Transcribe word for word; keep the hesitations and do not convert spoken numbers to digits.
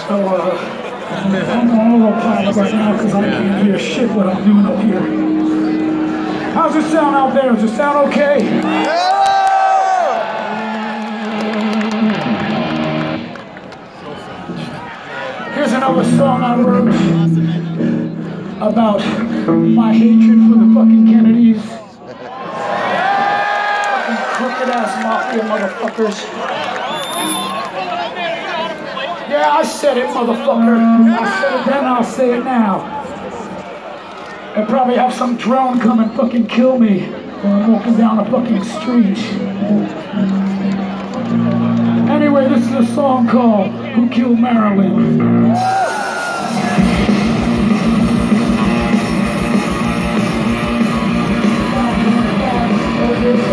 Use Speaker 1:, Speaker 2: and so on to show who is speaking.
Speaker 1: So, uh, I'm on autopilot right now because I can't hear shit what I'm doing up here. How's it sound out there? Does it sound okay? Here's another song I wrote about my hatred for the fucking Kennedys. Fucking crooked ass mafia motherfuckers. Yeah, I said it, motherfucker. I said it then, I'll say it now. They'll probably have some drone come and fucking kill me when I'm walking down a fucking street. Anyway, this is a song called Who Killed Marilyn? Thank you.